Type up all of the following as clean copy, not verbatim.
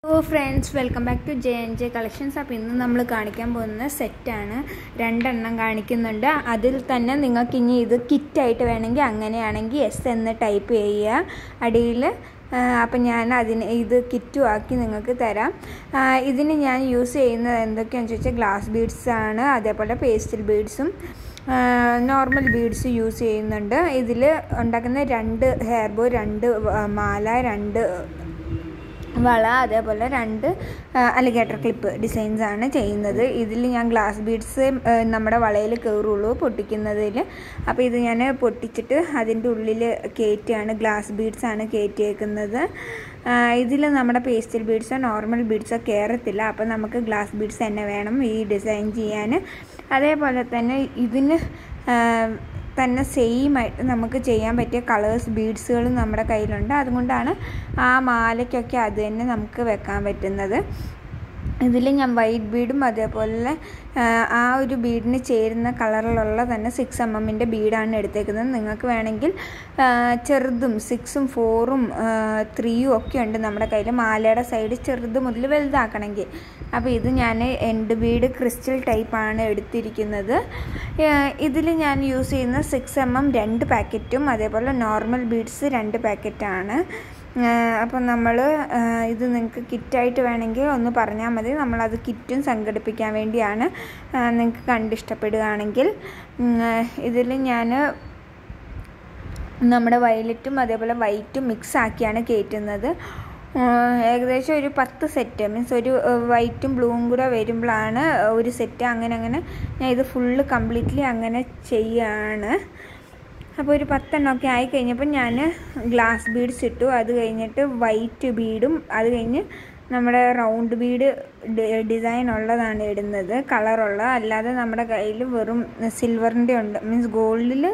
Hello friends, welcome back to J&J Collections. അപ്പോൾ ഇന്ന് നമ്മൾ കാണിക്കാൻ പോകുന്ന സെറ്റാണ്. രണ്ടെണ്ണം കാണിക്കുന്നുണ്ട്. അതിൽ തന്നെ നിങ്ങൾക്ക് ഇനി ഇത് കിറ്റായിട്ട് വേണമെങ്കിൽ അങ്ങനെയാണെങ്കിൽ എസ് എന്ന് ടൈപ്പ് ചെയ്യുക അടിയിൽ. അപ്പോൾ ഞാൻ ഇത് കിറ്റും ആക്കി നിങ്ങൾക്ക് തരാം. ഇതിന് ഞാൻ യൂസ് ചെയ്യുന്നത് എന്തൊക്കെയാണെന്ന് ചോദിച്ചാൽ ഗ്ലാസ് ബീഡ്സ് ആണ്, അതേപോലെ പേസ്റ്റൽ ബീഡ്സും നോർമൽ ബീഡ്സ് യൂസ് ചെയ്യുന്നുണ്ട്. ഇതിൽ ഉണ്ടാക്കുന്ന 2 ഹെയർ ബോ, 2 മാല, 2 വള, അതേപോലെ 2 അലിഗേറ്റർ ക്ലിപ്പ് ഡിസൈൻസ് ആണ് ചെയ്യുന്നത്. ഇതിൽ ഞാൻ ഗ്ലാസ് ബീഡ്സ് നമ്മുടെ വളയിൽ കയറുള്ളൂ പൊട്ടിക്കുന്നതിൽ. അപ്പോൾ ഇത് ഞാൻ പൊട്ടിച്ചിട്ട് അതിൻ്റെ ഉള്ളിൽ കയറ്റിയാണ്, ഗ്ലാസ് ബീഡ്സ് ആണ് കയറ്റിയേക്കുന്നത്. ഇതിൽ നമ്മുടെ പേസ്റ്റൽ ബീഡ്സോ നോർമൽ ബീഡ്സോ കയറത്തില്ല. അപ്പോൾ നമുക്ക് ഗ്ലാസ് ബീഡ്സ് തന്നെ വേണം ഈ ഡിസൈൻ ചെയ്യാൻ. അതേപോലെ തന്നെ ഇതിന് തന്നെ സെയിമായിട്ട് നമുക്ക് ചെയ്യാൻ പറ്റിയ കളേഴ്സ് ബീഡ്സുകളും നമ്മുടെ കയ്യിലുണ്ട്. അതുകൊണ്ടാണ് ആ മാലയ്ക്കൊക്കെ അത് തന്നെ നമുക്ക് വെക്കാൻ പറ്റുന്നത്. ഇതിൽ ഞാൻ വൈറ്റ് ബീഡും അതേപോലെ ആ ഒരു ബീഡിന് ചേരുന്ന കളറിലുള്ള തന്നെ 6mm ബീഡാണ് എടുത്തേക്കുന്നത്. നിങ്ങൾക്ക് വേണമെങ്കിൽ ചെറുതും 6ഉം 4ഉം 3ഉം ഒക്കെ ഉണ്ട് നമ്മുടെ കയ്യിൽ, മാലയുടെ സൈഡ് ചെറുത് മുതൽ വലുതാക്കണമെങ്കിൽ. അപ്പോൾ ഇത് ഞാൻ എൻഡ് ബീഡ് ക്രിസ്റ്റൽ ടൈപ്പാണ് എടുത്തിരിക്കുന്നത്. ഇതിൽ ഞാൻ യൂസ് ചെയ്യുന്ന 6mm 2 പാക്കറ്റും അതേപോലെ നോർമൽ ബീഡ്സ് 2 പാക്കറ്റാണ്. അപ്പം നമ്മൾ ഇത് നിങ്ങൾക്ക് കിറ്റായിട്ട് വേണമെങ്കിൽ ഒന്ന് പറഞ്ഞാൽ മതി. നമ്മളത് കിറ്റും സംഘടിപ്പിക്കാൻ വേണ്ടിയാണ്. നിങ്ങൾക്ക് കണ്ടിഷ്ടപ്പെടുകയാണെങ്കിൽ ഇതിൽ ഞാൻ നമ്മുടെ വയലറ്റും അതേപോലെ വൈറ്റും മിക്സ് ആക്കിയാണ് കയറ്റുന്നത്. ഏകദേശം ഒരു 10 സെറ്റ്, മീൻസ് ഒരു വൈറ്റും ബ്ലൂവും കൂടെ വരുമ്പോഴാണ് ഒരു സെറ്റ്. അങ്ങനെ ഞാൻ ഇത് ഫുള്ള് കംപ്ലീറ്റ്ലി അങ്ങനെ ചെയ്യുകയാണ്. അപ്പോൾ ഒരു 10 എണ്ണമൊക്കെ ആയിക്കഴിഞ്ഞപ്പോൾ ഞാൻ ഗ്ലാസ് ബീഡ്സ് ഇട്ടു. അത് കഴിഞ്ഞിട്ട് വൈറ്റ് ബീഡും, അത് കഴിഞ്ഞ് നമ്മുടെ റൗണ്ട് ബീഡ് ഡിസൈൻ ഉള്ളതാണ് ഇടുന്നത്, കളറുള്ള. അല്ലാതെ നമ്മുടെ കയ്യിൽ വെറും സിൽവറിൻ്റെ ഉണ്ട്, മീൻസ് ഗോൾഡിൽ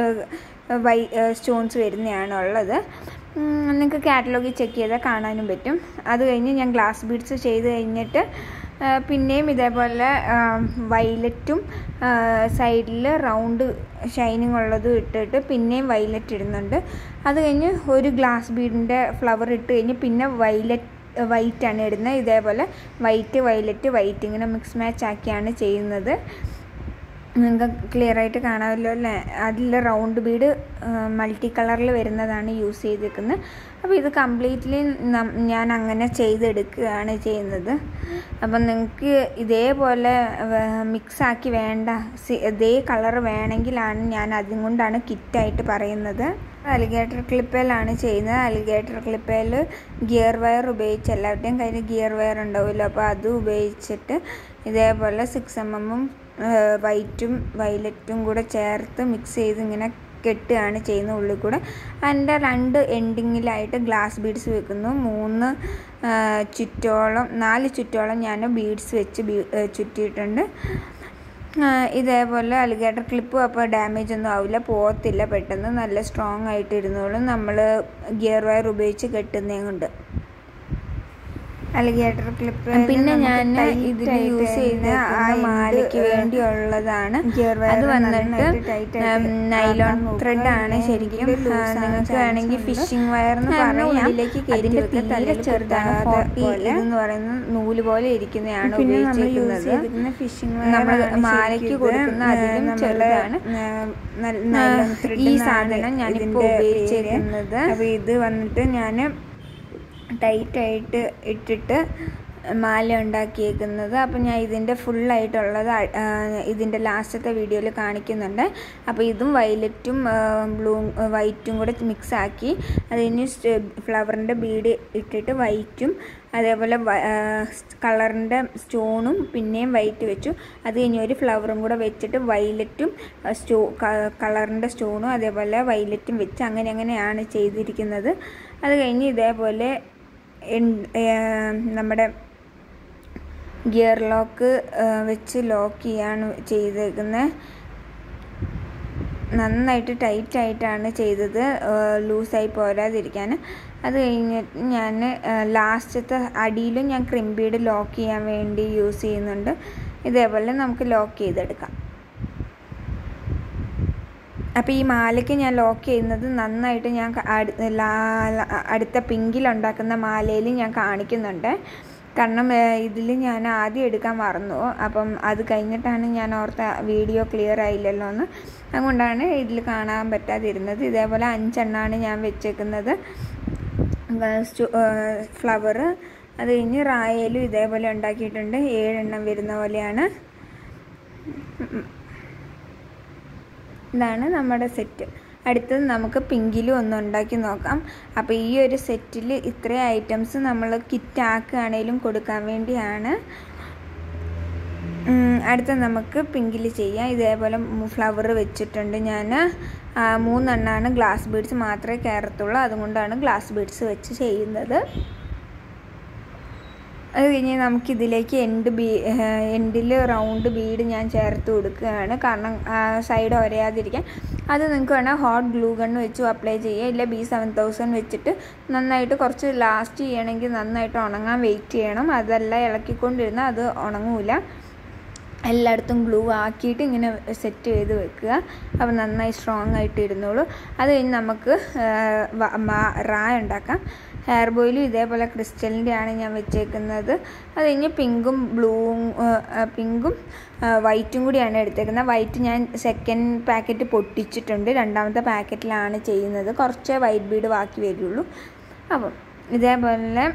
സ്റ്റോൺസ് വരുന്നതാണ് ഉള്ളത്. നിങ്ങൾക്ക് കാറ്റലോഗിൽ ചെക്ക് ചെയ്താൽ കാണാനും പറ്റും. അത് കഴിഞ്ഞ് ഞാൻ ഗ്ലാസ് ബീഡ്സ് ചെയ്ത് കഴിഞ്ഞിട്ട് പിന്നെയും ഇതേപോലെ വൈലറ്റും സൈഡിൽ റൗണ്ട് ഷൈനിങ് ഉള്ളതും ഇട്ടിട്ട് പിന്നെയും വൈലറ്റ് ഇടുന്നുണ്ട്. അത് കഴിഞ്ഞ് ഒരു ഗ്ലാസ് ബീഡിൻ്റെ ഫ്ലവർ ഇട്ട് കഴിഞ്ഞ് പിന്നെ വൈറ്റാണ് ഇടുന്നത്. ഇതേപോലെ വൈറ്റ് വൈലറ്റ് വൈറ്റ് ഇങ്ങനെ മിക്സ് മാച്ച് ആക്കിയാണ് ചെയ്യുന്നത്. നിങ്ങൾക്ക് ക്ലിയർ ആയിട്ട് കാണാമല്ലോ അല്ലേ? അതിൽ റൗണ്ട് ബീഡ് മൾട്ടി കളറിൽ വരുന്നതാണ് യൂസ് ചെയ്തിരിക്കുന്നത്. അപ്പോൾ ഇത് കംപ്ലീറ്റ്ലി ഞാൻ അങ്ങനെ ചെയ്തെടുക്കുകയാണ് ചെയ്യുന്നത്. അപ്പം നിങ്ങൾക്ക് ഇതേപോലെ മിക്സാക്കി വേണ്ട, ഇതേ കളർ വേണമെങ്കിലാണ് ഞാൻ അതും കൊണ്ടാണ് കിറ്റായിട്ട് പറയുന്നത്. അലിഗേറ്റർ ക്ലിപ്പയിലാണ് ചെയ്യുന്നത്. അലിഗേറ്റർ ക്ലിപ്പയിൽ ഗിയർ വയർ ഉപയോഗിച്ച്, എല്ലാവരുടെയും കയ്യിൽ ഗിയർ വയർ ഉണ്ടാവുമല്ലോ, അപ്പോൾ അത് ഉപയോഗിച്ചിട്ട് ഇതേപോലെ 6mm വൈറ്റും വൈലറ്റും കൂടെ ചേർത്ത് മിക്സ് ചെയ്ത് ഇങ്ങനെ കെട്ടുകയാണ് ചെയ്യുന്നത് ഉള്ളിൽ കൂടെ. അതിൻ്റെ 2 എൻഡിങ്ങിലായിട്ട് ഗ്ലാസ് ബീഡ്സ് വെക്കുന്നു. 4 ചുറ്റോളം ഞാൻ ബീഡ്സ് വെച്ച് ചുറ്റിയിട്ടുണ്ട്. ഇതേപോലെ അലിഗേറ്റർ ക്ലിപ്പും അപ്പോൾ ഡാമേജ് ഒന്നും ആവില്ല, പോകത്തില്ല, പെട്ടെന്ന് നല്ല സ്ട്രോങ് ആയിട്ട് ഇരുന്നോളും നമ്മൾ ഗിയർ വയർ ഉപയോഗിച്ച് കെട്ടുന്നതും കൊണ്ട്. അലിഗേറ്റർ ക്ലിപ്പ് പിന്നെ ഞാൻ ഇതിൽ യൂസ് ചെയ്യുന്ന ആ മാലയ്ക്ക് വേണ്ടിയുള്ളതാണ്. അത് വന്നിട്ട് നൈലോൺ ത്രെഡ് ആണ്. ശരിക്കും നിങ്ങൾക്ക് വേണമെങ്കിൽ ഫിഷിംഗ് വയർ എന്ന് പറയാം. ഉള്ളിലേക്ക് കയറ്റി തീരെ ചെറുതാണ്, 40 ഇതെന്ന് പറയുന്ന നൂല് പോലെ ഇരിക്കുന്നതാണ് ഉപയോഗിച്ചിരിക്കുന്നത്. ഫിഷിംഗ് നമ്മൾ മാലയ്ക്ക് കൊടുക്കുന്ന അതിലും ചെറുതാണ് ഈ സാധനം ഞാനിപ്പോൾ ഉപയോഗിച്ചിരിക്കുന്നത്. അപ്പോൾ ഇത് വന്നിട്ട് ഞാൻ ടൈറ്റായിട്ട് ഇട്ടിട്ട് മാല ഉണ്ടാക്കിയേക്കുന്നത്. അപ്പം ഞാൻ ഇതിൻ്റെ ഫുള്ളായിട്ടുള്ളത് ഇതിൻ്റെ ലാസ്റ്റത്തെ വീഡിയോയിൽ കാണിക്കുന്നുണ്ട്. അപ്പോൾ ഇതും വൈലറ്റും വൈറ്റും കൂടെ മിക്സാക്കി അതിന് ഫ്ലവറിൻ്റെ ബീഡ് ഇട്ടിട്ട് വൈറ്റും അതേപോലെ കളറിൻ്റെ സ്റ്റോണും പിന്നെയും വൈറ്റ് വെച്ചു. അത് കഴിഞ്ഞ് ഒരു ഫ്ലവറും കൂടെ വെച്ചിട്ട് വൈലറ്റും കളറിൻ്റെ സ്റ്റോണും അതേപോലെ വൈലറ്റും വെച്ച് അങ്ങനെയാണ് ചെയ്തിരിക്കുന്നത്. അത് കഴിഞ്ഞ് ഇതേപോലെ നമ്മുടെ ഗിയർ ലോക്ക് വെച്ച് ലോക്ക് ചെയ്യാണ് ചെയ്തേക്കുന്നത്. നന്നായിട്ട് ടൈറ്റായിട്ടാണ് ചെയ്തത്, ലൂസായി പോരാതിരിക്കാൻ. അത് കഴിഞ്ഞിട്ട് ഞാൻ ലാസ്റ്റത്തെ അടിയിലും ഞാൻ ക്രിം ബീഡ് ലോക്ക് ചെയ്യാൻ വേണ്ടി യൂസ് ചെയ്യുന്നുണ്ട്. ഇതേപോലെ നമുക്ക് ലോക്ക് ചെയ്തെടുക്കാം. അപ്പോൾ ഈ മാലയ്ക്ക് ഞാൻ ലോക്ക് ചെയ്യുന്നത് നന്നായിട്ട് ഞാൻ അടുത്ത പിങ്കിലുണ്ടാക്കുന്ന മാലയിൽ ഞാൻ കാണിക്കുന്നുണ്ട്. കാരണം ഇതിൽ ഞാൻ ആദ്യം എടുക്കാൻ മറന്നു. അപ്പം അത് കഴിഞ്ഞിട്ടാണ് ഞാൻ ഓർത്ത വീഡിയോ ക്ലിയർ ആയില്ലല്ലോ എന്ന്. അതുകൊണ്ടാണ് ഇതിൽ കാണാൻ പറ്റാതിരുന്നത്. ഇതേപോലെ 5 എണ്ണമാണ് ഞാൻ വെച്ചേക്കുന്നത് ഫ്ലവർ. അത് കഴിഞ്ഞ് റായലും ഇതേപോലെ ഉണ്ടാക്കിയിട്ടുണ്ട്. 7 എണ്ണം വരുന്ന പോലെയാണ്. ഇതാണ് നമ്മുടെ സെറ്റ്. അടുത്തത് നമുക്ക് പിങ്കിലും ഒന്ന് ഉണ്ടാക്കി നോക്കാം. അപ്പോൾ ഈ ഒരു സെറ്റിൽ ഇത്രയും ഐറ്റംസ് നമ്മൾ കിറ്റാക്കുകയാണേലും കൊടുക്കാൻ വേണ്ടിയാണ്. അടുത്ത നമുക്ക് പിങ്കിൽ ചെയ്യാം. ഇതേപോലെ ഫ്ലവർ വെച്ചിട്ടുണ്ട് ഞാൻ. 3 എണ്ണമാണ് ഗ്ലാസ് ബീഡ്സ് മാത്രമേ കയറത്തുള്ളൂ. അതുകൊണ്ടാണ് ഗ്ലാസ് ബീഡ്സ് വെച്ച് ചെയ്യുന്നത്. അത് കഴിഞ്ഞ് നമുക്കിതിലേക്ക് എൻഡിൽ റൗണ്ട് ബീഡ് ഞാൻ ചേർത്ത് കൊടുക്കുകയാണ്. കാരണം സൈഡ് ഒരയാതിരിക്കാൻ. അത് നിങ്ങൾക്ക് വേണേൽ ഹോട്ട് ഗ്ലൂ ഗണ്ണ് വെച്ച് അപ്ലൈ ചെയ്യുക. ഇല്ല B7000 വെച്ചിട്ട് നന്നായിട്ട് കുറച്ച് ലാസ്റ്റ് ചെയ്യണമെങ്കിൽ നന്നായിട്ട് ഉണങ്ങാൻ വെയിറ്റ് ചെയ്യണം. അതെല്ലാം ഇളക്കിക്കൊണ്ടിരുന്നാൽ അത് ഉണങ്ങൂല. എല്ലായിടത്തും ഗ്ലൂ ആക്കിയിട്ട് ഇങ്ങനെ സെറ്റ് ചെയ്ത് വെക്കുക. അപ്പോൾ നന്നായി സ്ട്രോങ് ആയിട്ട് ഇരുന്നോളൂ. അത് കഴിഞ്ഞ് നമുക്ക് റാ ഉണ്ടാക്കാം. ഹെയർ ബോയിലും ഇതേപോലെ ക്രിസ്റ്റലിൻ്റെ ആണ് ഞാൻ വെച്ചേക്കുന്നത്. അത് കഴിഞ്ഞ് പിങ്കും വൈറ്റും കൂടിയാണ് എടുത്തേക്കുന്നത്. വൈറ്റ് ഞാൻ സെക്കൻഡ് പാക്കറ്റ് പൊട്ടിച്ചിട്ടുണ്ട്. 2ാമത്തെ പാക്കറ്റിലാണ് ചെയ്യുന്നത്. കുറച്ച് വൈറ്റ് ബീഡ് ബാക്കി വരുള്ളൂ. അപ്പം ഇതേപോലെ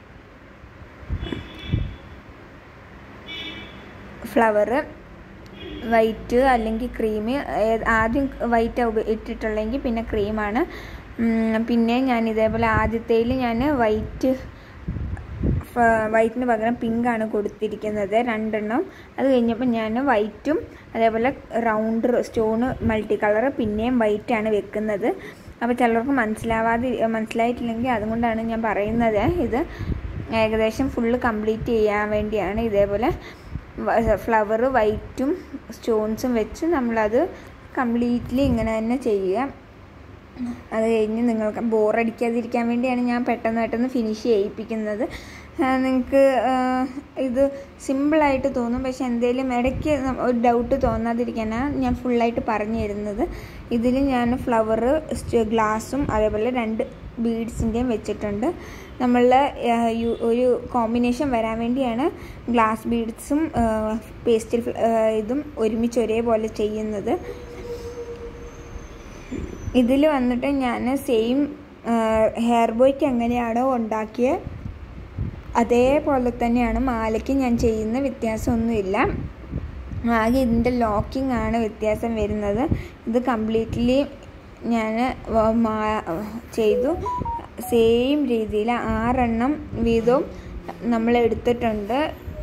ഫ്ലവർ വൈറ്റ് അല്ലെങ്കിൽ ക്രീം. ആദ്യം വൈറ്റ് ഇട്ടിട്ടുള്ളെങ്കിൽ പിന്നെ ക്രീമാണ്. പിന്നെ ഞാൻ ഇതേപോലെ ആദ്യത്തേൽ ഞാൻ വൈറ്റിന് പകരം പിങ്കാണ് കൊടുത്തിരിക്കുന്നത് 2 എണ്ണം. അത് കഴിഞ്ഞപ്പോൾ ഞാൻ വൈറ്റും അതേപോലെ റൗണ്ട് സ്റ്റോണ് മൾട്ടി കളർ പിന്നെയും വൈറ്റാണ് വെക്കുന്നത്. അപ്പോൾ ചിലർക്ക് മനസ്സിലായിട്ടില്ലെങ്കിൽ അതുകൊണ്ടാണ് ഞാൻ പറയുന്നത്. ഇത് ഏകദേശം ഫുള്ള് കംപ്ലീറ്റ് ചെയ്യാൻ വേണ്ടിയാണ്. ഇതേപോലെ ഫ്ലവർ വൈറ്റും സ്റ്റോൺസും വെച്ച് നമ്മളത് കംപ്ലീറ്റ്ലി ഇങ്ങനെ തന്നെ ചെയ്യുക. അത് കഴിഞ്ഞ് നിങ്ങൾക്ക് ബോറടിക്കാതിരിക്കാൻ വേണ്ടിയാണ് ഞാൻ പെട്ടെന്ന് ഫിനിഷ് ചെയ്യിപ്പിക്കുന്നത്. നിങ്ങൾക്ക് ഇത് സിമ്പിളായിട്ട് തോന്നും. പക്ഷെ എന്തെങ്കിലും ഇടയ്ക്ക് ഒരു ഡൗട്ട് തോന്നാതിരിക്കാനാണ് ഞാൻ ഫുള്ളായിട്ട് പറഞ്ഞു തരുന്നത്. ഇതിൽ ഞാൻ ഫ്ലവർ ഗ്ലാസും അതേപോലെ 2 ബീഡ്സിൻ്റെയും വെച്ചിട്ടുണ്ട്. നമ്മളുടെ ഒരു കോമ്പിനേഷൻ വരാൻ വേണ്ടിയാണ് ഗ്ലാസ് ബീഡ്സും പേസ്റ്റൽ ഇതും ഒരുമിച്ച് ഒരേപോലെ ചെയ്യുന്നത്. ഇതിൽ വന്നിട്ട് ഞാൻ സെയിം ഹെയർ ബോയ്ക്ക് എങ്ങനെയാണോ ഉണ്ടാക്കിയത് അതേപോലെ തന്നെയാണ് മാലയ്ക്ക് ഞാൻ ചെയ്യുന്ന. വ്യത്യാസമൊന്നുമില്ല. ആകെ ഇതിൻ്റെ ലോക്കിംഗ് ആണ് വ്യത്യാസം വരുന്നത്. ഇത് കംപ്ലീറ്റ്ലി ഞാൻ ചെയ്തു. സെയിം രീതിയിൽ 6 എണ്ണം വീതവും നമ്മൾ എടുത്തിട്ടുണ്ട്.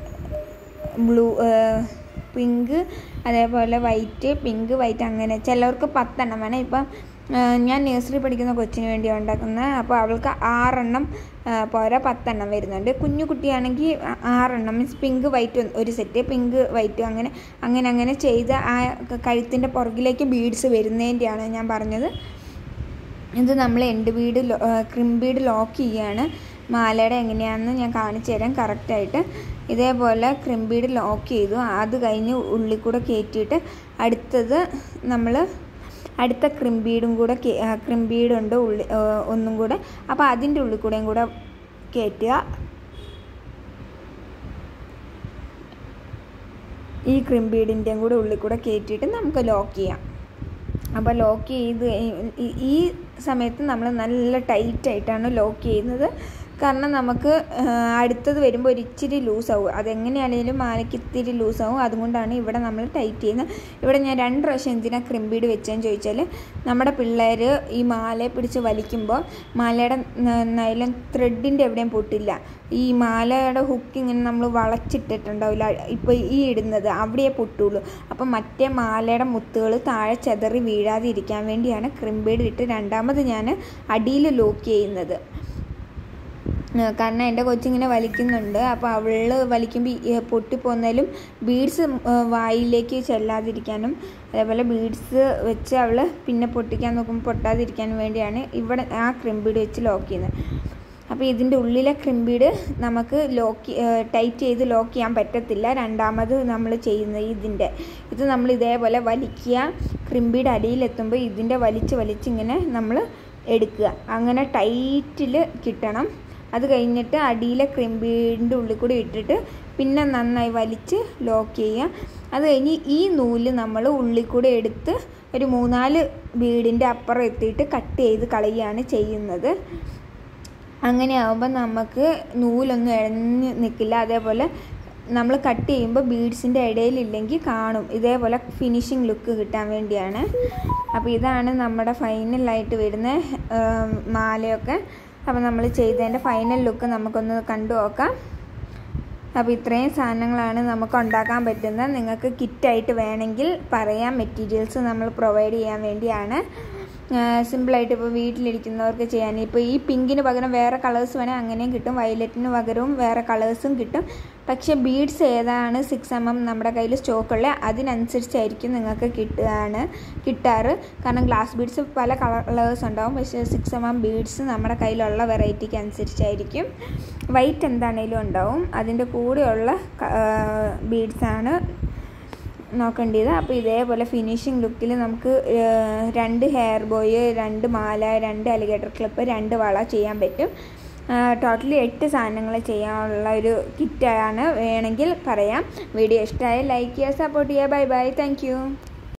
പിങ്ക് അതേപോലെ വൈറ്റ് പിങ്ക് വൈറ്റ് അങ്ങനെ. ചിലവർക്ക് 10 എണ്ണം വേണം. ഇപ്പം ഞാൻ നഴ്സറി പഠിക്കുന്ന കൊച്ചിന് വേണ്ടിയാണ് ഉണ്ടാക്കുന്നത്. അപ്പോൾ അവൾക്ക് 6 എണ്ണം പോരാ 10 എണ്ണം വരുന്നുണ്ട്. കുഞ്ഞു കുട്ടിയാണെങ്കിൽ 6 എണ്ണം മീൻസ് പിങ്ക് വൈറ്റ് ഒരു സെറ്റ് പിങ്ക് വൈറ്റ് അങ്ങനെ ചെയ്ത് ആ കഴുത്തിൻ്റെ പുറകിലേക്ക് ബീഡ്സ് വരുന്നതിൻ്റെയാണ് ഞാൻ പറഞ്ഞത്. ഇത് നമ്മൾ ക്രിം ബീഡ് ലോക്ക് ചെയ്യുകയാണ്. മാലയുടെ എങ്ങനെയാണെന്ന് ഞാൻ കാണിച്ചു തരാം കറക്റ്റായിട്ട്. ഇതേപോലെ ക്രിം ബീഡ് ലോക്ക് ചെയ്തു. അത് കഴിഞ്ഞ് ഉള്ളിൽ കൂടെ കയറ്റിയിട്ട് അടുത്ത ക്രിം ബീഡുണ്ട് ഒന്നും കൂടെ. അപ്പോൾ അതിൻ്റെ ഉള്ളിൽ കൂടെയും കൂടെ കയറ്റുക. ഈ ക്രിം ബീഡിൻ്റെയും കൂടെ ഉള്ളിൽ കൂടെ കയറ്റിയിട്ട് നമുക്ക് ലോക്ക് ചെയ്യാം. അപ്പോൾ ലോക്ക് ചെയ്ത് ഈ സമയത്ത് നമ്മൾ നല്ല ടൈറ്റായിട്ടാണ് ലോക്ക് ചെയ്യുന്നത്. കാരണം നമുക്ക് അടുത്തത് വരുമ്പോൾ ഒരു ഇച്ചിരി ലൂസാവും. അതെങ്ങനെയാണെങ്കിലും മാലയ്ക്ക് ഇത്തിരി ലൂസാവും. അതുകൊണ്ടാണ് ഇവിടെ നമ്മൾ ടൈറ്റ് ചെയ്യുന്നത്. ഇവിടെ ഞാൻ 2 പ്രാവശ്യം എന്തിനാണ് ക്രിം ബീഡ് വെച്ചതെന്ന് ചോദിച്ചാൽ നമ്മുടെ പിള്ളേർ ഈ മാലയെ പിടിച്ച് വലിക്കുമ്പോൾ മാലയുടെ നൈലൻ ത്രെഡിൻ്റെ എവിടെയും പൊട്ടില്ല. ഈ മാലയുടെ ഹുക്ക് ഇങ്ങനെ നമ്മൾ വളച്ചിട്ടിട്ടുണ്ടാവില്ല. ഇപ്പോൾ ഈ ഇടുന്നത് അവിടെയേ പൊട്ടുള്ളൂ. അപ്പം മറ്റേ മാലയുടെ മുത്തുകൾ താഴെ ചെതറി വീഴാതിരിക്കാൻ വേണ്ടിയാണ് ക്രിം ബീഡ് ഇട്ട് 2ാമത് ഞാൻ അടിയിൽ ലോക്ക് ചെയ്യുന്നത്. കാരണം എൻ്റെ കൊച്ചിങ്ങനെ വലിക്കുന്നുണ്ട്. അപ്പോൾ അവൾ വലിക്കുമ്പോൾ പൊട്ടിപ്പോന്നാലും ബീഡ്സ് വായിലേക്ക് ചെല്ലാതിരിക്കാനും അതേപോലെ ബീഡ്സ് വെച്ച് അവൾ പിന്നെ പൊട്ടിക്കാൻ നോക്കുമ്പോൾ പൊട്ടാതിരിക്കാനും വേണ്ടിയാണ് ഇവിടെ ആ ക്രിം ബീഡ് വെച്ച് ലോക്ക് ചെയ്യുന്നത്. അപ്പോൾ അപ്പോൾ ഇതിൻ്റെ ഉള്ളിലെ ക്രിംബീഡ് നമുക്ക് ടൈറ്റ് ചെയ്ത് ലോക്ക് ചെയ്യാൻ പറ്റത്തില്ല. രണ്ടാമത് നമ്മൾ ചെയ്യുന്നത് ഇത് നമ്മൾ ഇതേപോലെ വലിക്കുക. ക്രിംബീഡ് അടിയിലെത്തുമ്പോൾ ഇതിൻ്റെ വലിച്ചിങ്ങനെ നമ്മൾ എടുക്കുക. അങ്ങനെ ടൈറ്റിൽ കിട്ടണം. അത് കഴിഞ്ഞിട്ട് അടിയിലെ ക്രിംബീഡിൻ്റെ ഉള്ളിൽ കൂടി ഇട്ടിട്ട് പിന്നെ നന്നായി വലിച്ച് ലോക്ക് ചെയ്യുക. അത് കഴിഞ്ഞ് ഈ നൂല് നമ്മൾ ഉള്ളിൽ കൂടെ എടുത്ത് ഒരു 3-4 ബീഡിൻ്റെ അപ്പുറം എത്തിയിട്ട് കട്ട് ചെയ്ത് കളയുകയാണ് ചെയ്യുന്നത്. അങ്ങനെ ആകുമ്പോൾ നമുക്ക് നൂലൊന്നും ഇഴഞ്ഞ് നിൽക്കില്ല. അതേപോലെ നമ്മൾ കട്ട് ചെയ്യുമ്പോൾ ബീഡ്സിൻ്റെ ഇടയിലില്ലെങ്കിൽ കാണും. ഇതേപോലെ ഫിനിഷിങ് ലുക്ക് കിട്ടാൻ വേണ്ടിയാണ്. അപ്പോൾ ഇതാണ് നമ്മുടെ ഫൈനലായിട്ട് വരുന്ന മാലയൊക്കെ. അപ്പോൾ നമ്മൾ ചെയ്തതിൻ്റെ ഫൈനൽ ലുക്ക് നമുക്കൊന്ന് കണ്ടു നോക്കാം. അപ്പോൾ ഇത്രയും സാധനങ്ങളാണ് നമുക്ക് ഉണ്ടാക്കാൻ പറ്റുന്നത്. നിങ്ങൾക്ക് കിറ്റായിട്ട് വേണമെങ്കിൽ പറയാം. മെറ്റീരിയൽസ് നമ്മൾ പ്രൊവൈഡ് ചെയ്യാൻ വേണ്ടിയാണ്. സിമ്പിളായിട്ട് ഇപ്പോൾ വീട്ടിലിരിക്കുന്നവർക്ക് ചെയ്യാൻ. ഇപ്പോൾ ഈ പിങ്കിന് പകരം വേറെ കളേഴ്സ് വേണേൽ അങ്ങനെയും കിട്ടും. വയലറ്റിന് പകരവും വേറെ കളേഴ്സും കിട്ടും. പക്ഷേ ബീഡ്സ് ഏതാണ് 6 mm നമ്മുടെ കയ്യിൽ സ്റ്റോക്കുള്ളത് അതിനനുസരിച്ചായിരിക്കും നിങ്ങൾക്ക് കിട്ടാറ്. കാരണം ഗ്ലാസ് ബീഡ്സ് പല കളേഴ്സ് ഉണ്ടാവും. പക്ഷേ 6 mm ബീഡ്സ് നമ്മുടെ കയ്യിലുള്ള വെറൈറ്റിക്ക് അനുസരിച്ചായിരിക്കും. വൈറ്റ് എന്താണേലും ഉണ്ടാവും. അതിൻ്റെ കൂടെയുള്ള ബീഡ്സാണ് നോക്കേണ്ടത്. അപ്പോൾ ഇതേപോലെ ഫിനിഷിംഗ് ലുക്കിൽ നമുക്ക് 2 ഹെയർ ബോയ്, 2 മാല, 2 അലിഗേറ്റർ ക്ലിപ്പ്, 2 വള ചെയ്യാൻ പറ്റും. ടോട്ടലി 8 സാധനങ്ങൾ ചെയ്യാനുള്ള ഒരു കിറ്റാണ്. വേണമെങ്കിൽ പറയാം. വീഡിയോ ഇഷ്ടമായി ലൈക്ക് ചെയ്യുക, സപ്പോർട്ട് ചെയ്യുക. Bye bye. Thank U.